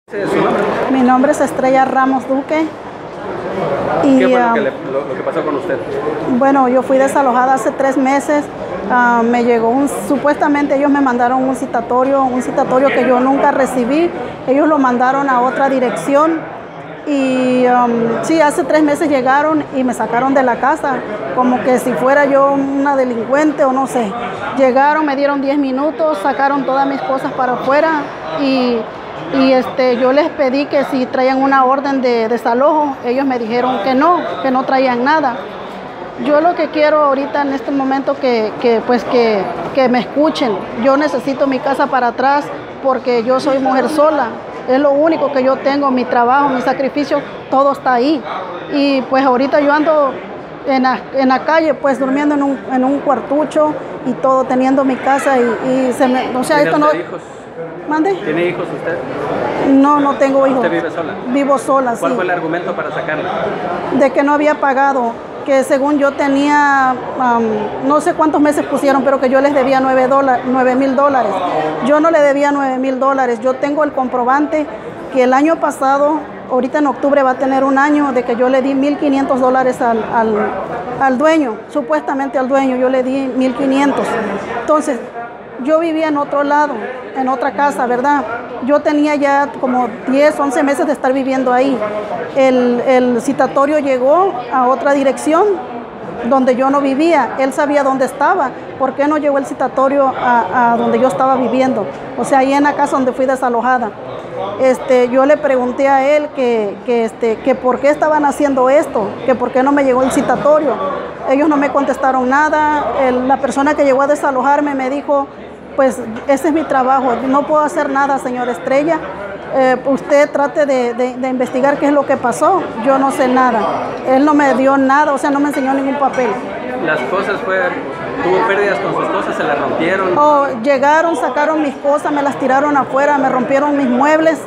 ¿Es su nombre? Mi nombre es Estrella Ramos Duque. ¿Qué fue lo que pasó con usted? Bueno, yo fui desalojada hace 3 meses. Me llegó supuestamente ellos me mandaron un citatorio que yo nunca recibí. Ellos lo mandaron a otra dirección. Y sí, hace 3 meses llegaron y me sacaron de la casa, como que si fuera yo una delincuente o no sé. Llegaron, me dieron 10 minutos, sacaron todas mis cosas para afuera y yo les pedí que si traían una orden de desalojo. Ellos me dijeron que no traían nada. Yo lo que quiero ahorita en este momento que me escuchen. Yo necesito mi casa para atrás porque yo soy mujer sola. Es lo único que yo tengo, mi trabajo, mi sacrificio, todo está ahí. Y pues ahorita yo ando en la calle, pues durmiendo en un cuartucho y todo, teniendo mi casa y se me... O sea, esto no... ¿Hijos? ¿Mande? ¿Tiene hijos usted? No tengo hijos. ¿Usted vive sola? Vivo sola, sí. ¿Cuál fue el argumento para sacarla? De que no había pagado, que según yo tenía, no sé cuántos meses pusieron, pero que yo les debía $9,000. Yo no le debía $9,000. Yo tengo el comprobante que el año pasado, ahorita en octubre va a tener un año de que yo le di $1,500 al dueño, supuestamente al dueño, yo le di $1,500. Entonces, yo vivía en otro lado, en otra casa, ¿verdad? Yo tenía ya como 10, 11 meses de estar viviendo ahí. El citatorio llegó a otra dirección donde yo no vivía. Él sabía dónde estaba. ¿Por qué no llegó el citatorio a donde yo estaba viviendo? O sea, ahí en la casa donde fui desalojada. Yo le pregunté a él que por qué estaban haciendo esto, que por qué no me llegó el citatorio. Ellos no me contestaron nada. La persona que llegó a desalojarme me dijo, pues ese es mi trabajo, no puedo hacer nada, señor Estrella. Usted trate de investigar qué es lo que pasó. Yo no sé nada. Él no me dio nada, o sea, no me enseñó ningún papel. ¿Las cosas tuvo pérdidas con sus cosas, se las rompieron? Llegaron, sacaron mis cosas, me las tiraron afuera, me rompieron mis muebles.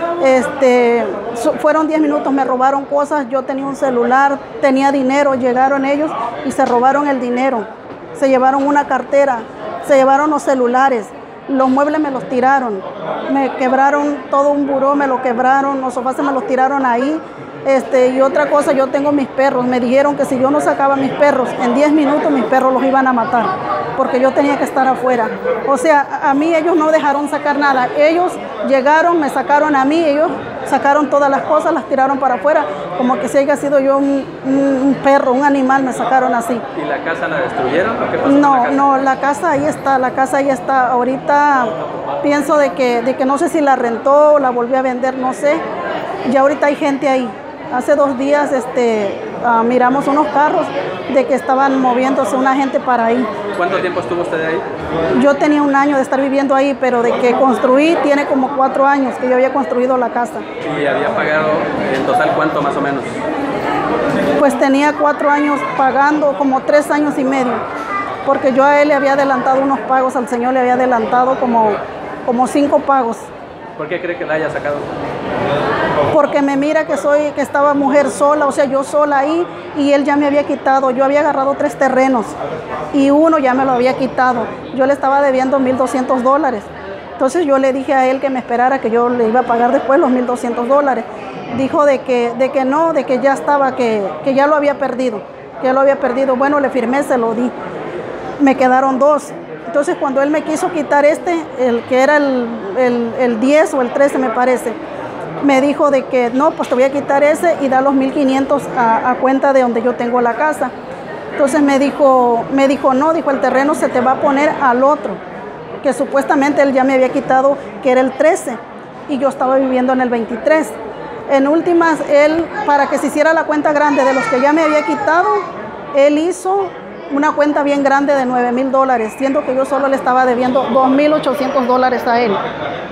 Fueron 10 minutos, me robaron cosas. Yo tenía un celular, tenía dinero, llegaron ellos y se robaron el dinero. Se llevaron una cartera, se llevaron los celulares. Los muebles me los tiraron, me quebraron todo un buró, me lo quebraron, los sofás se me los tiraron ahí. Y otra cosa, yo tengo mis perros, me dijeron que si yo no sacaba mis perros, en 10 minutos mis perros los iban a matar, porque yo tenía que estar afuera. O sea, a mí ellos no dejaron sacar nada, ellos llegaron, me sacaron a mí, ellos sacaron todas las cosas, las tiraron para afuera, como que si haya sido yo un perro, un animal, me sacaron así. ¿Y la casa la destruyeron? ¿O qué pasó No, la casa ahí está, ahorita pienso de que no sé si la rentó o la volvió a vender, no sé, ya ahorita hay gente ahí. Hace 2 días miramos unos carros de que estaban moviéndose una gente para ahí. ¿Cuánto tiempo estuvo usted ahí? Yo tenía 1 año de estar viviendo ahí, pero de que construí tiene como 4 años que yo había construido la casa. ¿Y había pagado en total cuánto más o menos? Pues tenía 4 años pagando, como 3 años y medio, porque yo a él le había adelantado unos pagos, al señor le había adelantado como 5 pagos. ¿Por qué cree que la haya sacado? Porque me mira que estaba mujer sola, o sea, yo sola ahí, y él ya me había quitado. Yo había agarrado 3 terrenos y uno ya me lo había quitado. Yo le estaba debiendo $1,200. Entonces yo le dije a él que me esperara, que yo le iba a pagar después los $1,200. Dijo de que no, de que ya estaba, que ya lo había perdido, Bueno, le firmé, se lo di. Me quedaron 2. Entonces cuando él me quiso quitar el que era el 10 o el 13 me parece, me dijo de que no, pues te voy a quitar ese y da los $1,500 a cuenta de donde yo tengo la casa. Entonces me dijo no, dijo, el terreno se te va a poner al otro, que supuestamente él ya me había quitado, que era el 13 y yo estaba viviendo en el 23. En últimas, él, para que se hiciera la cuenta grande de los que ya me había quitado, él hizo una cuenta bien grande de $9,000, siendo que yo solo le estaba debiendo $2,800 a él.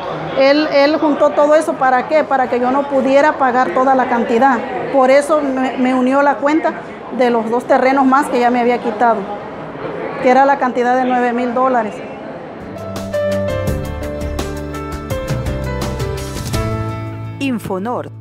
Él juntó todo eso, ¿para qué? Para que yo no pudiera pagar toda la cantidad. Por eso me unió la cuenta de los 2 terrenos más que ya me había quitado, que era la cantidad de $9,000. Infonord.